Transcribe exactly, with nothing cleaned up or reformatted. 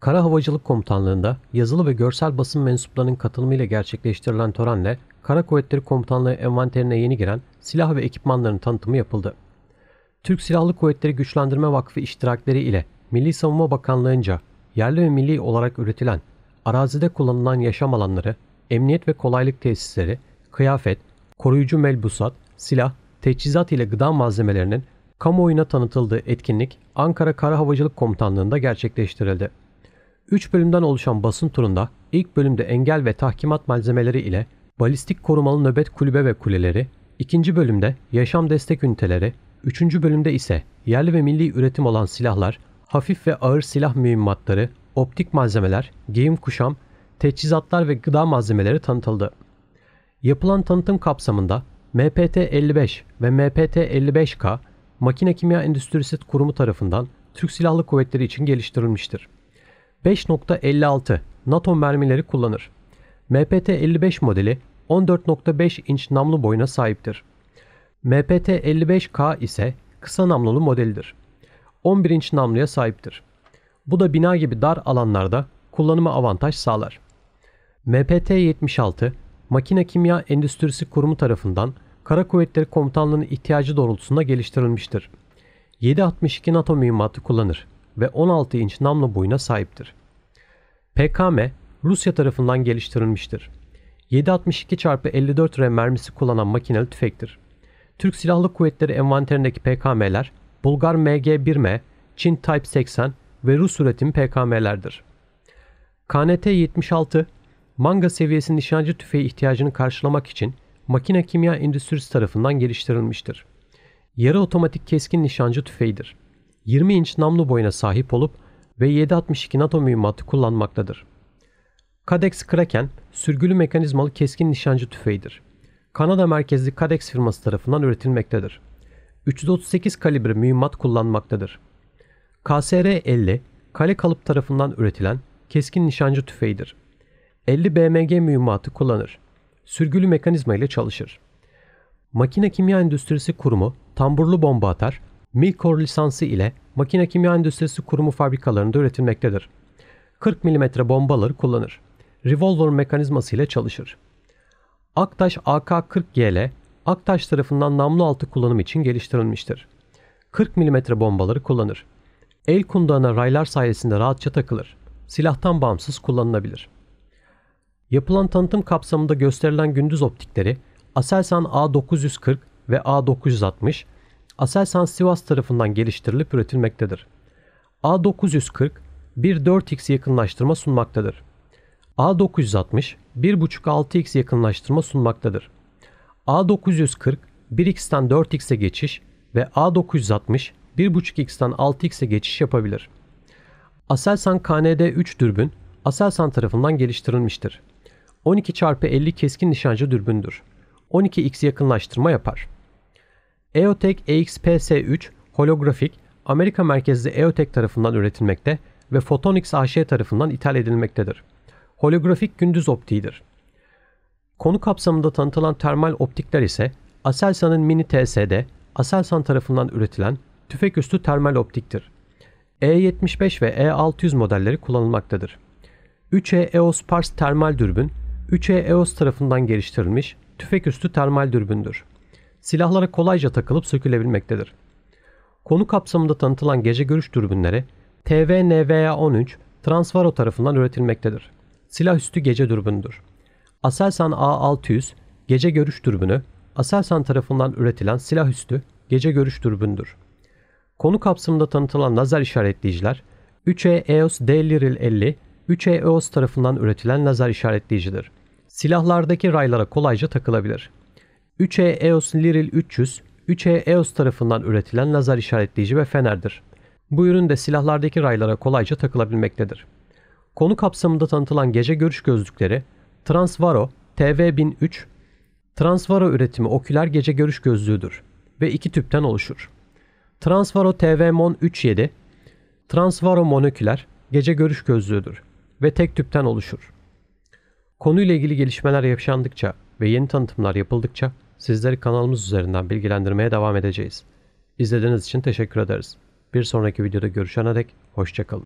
Kara Havacılık Komutanlığı'nda yazılı ve görsel basın mensuplarının katılımıyla gerçekleştirilen törenle Kara Kuvvetleri Komutanlığı envanterine yeni giren silah ve ekipmanların tanıtımı yapıldı. Türk Silahlı Kuvvetleri Güçlendirme Vakfı iştirakleri ile Milli Savunma Bakanlığı'nca yerli ve milli olarak üretilen, arazide kullanılan yaşam alanları, emniyet ve kolaylık tesisleri, kıyafet, koruyucu melbusat, silah, teçhizat ile gıda malzemelerinin kamuoyuna tanıtıldığı etkinlik Ankara Kara Havacılık Komutanlığı'nda gerçekleştirildi. üç bölümden oluşan basın turunda ilk bölümde engel ve tahkimat malzemeleri ile balistik korumalı nöbet kulübe ve kuleleri, ikinci bölümde yaşam destek üniteleri, üçüncü bölümde ise yerli ve milli üretim olan silahlar, hafif ve ağır silah mühimmatları, optik malzemeler, giyim kuşam, teçhizatlar ve gıda malzemeleri tanıtıldı. Yapılan tanıtım kapsamında M P T elli beş ve M P T elli beş K, Makine Kimya Endüstrisi Kurumu tarafından Türk Silahlı Kuvvetleri için geliştirilmiştir. beş nokta elli altı NATO mermileri kullanır. M P T elli beş modeli on dört nokta beş inç namlu boyuna sahiptir. M P T elli beş K ise kısa namlulu modelidir. on bir inç namluya sahiptir. Bu da bina gibi dar alanlarda kullanıma avantaj sağlar. M P T yetmiş altı, Makine Kimya Endüstrisi Kurumu tarafından Kara Kuvvetleri Komutanlığı'nın ihtiyacı doğrultusunda geliştirilmiştir. yedi altmış iki NATO mühimmatı kullanır ve on altı inç namlu boyuna sahiptir. P K M, Rusya tarafından geliştirilmiştir. yedi altmış iki çarpı elli dört R mermisi kullanan makineli tüfektir. Türk Silahlı Kuvvetleri envanterindeki P K M'ler, Bulgar M G bir M, Çin Type seksen ve Rus üretim P K M'lerdir. K N T yetmiş altı, manga seviyesi nişancı tüfeği ihtiyacını karşılamak için Makine Kimya Endüstrisi tarafından geliştirilmiştir. Yarı otomatik keskin nişancı tüfeğidir. yirmi inç namlu boyuna sahip olup ve yedi altmış iki NATO mühimmatı kullanmaktadır. Cadex Kraken, sürgülü mekanizmalı keskin nişancı tüfeğidir. Kanada merkezli Cadex firması tarafından üretilmektedir. üç yüz otuz sekiz kalibre mühimmat kullanmaktadır. K S R elli, kale kalıp tarafından üretilen keskin nişancı tüfeğidir. elli B M G mühimmatı kullanır. Sürgülü mekanizma ile çalışır. Makine Kimya Endüstrisi Kurumu tamburlu bomba atar, Milkor lisansı ile Makine Kimya Endüstrisi Kurumu fabrikalarında üretilmektedir. kırk milimetre bombaları kullanır. Revolver mekanizması ile çalışır. Aktaş A K kırk G L, Aktaş tarafından namlu altı kullanım için geliştirilmiştir. kırk milimetre bombaları kullanır. El kundağına raylar sayesinde rahatça takılır. Silahtan bağımsız kullanılabilir. Yapılan tanıtım kapsamında gösterilen gündüz optikleri Aselsan A dokuz yüz kırk ve A dokuz yüz altmış, Aselsan Sivas tarafından geliştirilip üretilmektedir. A dokuz yüz kırk, bir dört x yakınlaştırma sunmaktadır. A dokuz yüz altmış, bir buçuk altı x yakınlaştırma sunmaktadır. A dokuz yüz kırk, bir x'ten dört x'e geçiş ve A dokuz yüz altmış, bir buçuk x'ten altı x'e geçiş yapabilir. Aselsan K N D üç dürbün, Aselsan tarafından geliştirilmiştir. on iki çarpı elli keskin nişancı dürbündür. on iki x yakınlaştırma yapar. E O T E C E X P S üç holografik, Amerika merkezli E O T E C tarafından üretilmekte ve Photonics A Ş tarafından ithal edilmektedir. Holografik gündüz optiğidir. Konu kapsamında tanıtılan termal optikler ise Aselsan'ın Mini T S D, Aselsan tarafından üretilen tüfeküstü termal optiktir. E yetmiş beş ve E altı yüz modelleri kullanılmaktadır. üç E E O S Pars termal dürbün, üç E E O S tarafından geliştirilmiş tüfeküstü termal dürbündür. Silahlara kolayca takılıp sökülebilmektedir. Konu kapsamında tanıtılan gece görüş dürbünleri T V N V A on üç Transvaro tarafından üretilmektedir. Silahüstü gece dürbündür. Aselsan A altı yüz gece görüş dürbünü Aselsan tarafından üretilen silahüstü gece görüş dürbündür. Konu kapsamında tanıtılan lazer işaretleyiciler üç E E O S D Liril elli, üç E E O S tarafından üretilen lazer işaretleyicidir. Silahlardaki raylara kolayca takılabilir. üç E E O S Liril üç yüz, üç E E O S tarafından üretilen lazer işaretleyici ve fenerdir. Bu ürün de silahlardaki raylara kolayca takılabilmektedir. Konu kapsamında tanıtılan gece görüş gözlükleri Transvaro T V bin üç, Transvaro üretimi oküler gece görüş gözlüğüdür ve iki tüpten oluşur. Transvaro T V Mon üç yedi, Transvaro monoküler gece görüş gözlüğüdür ve tek tüpten oluşur. Konuyla ilgili gelişmeler yaşandıkça ve yeni tanıtımlar yapıldıkça sizleri kanalımız üzerinden bilgilendirmeye devam edeceğiz. İzlediğiniz için teşekkür ederiz. Bir sonraki videoda görüşene dek hoşça kalın.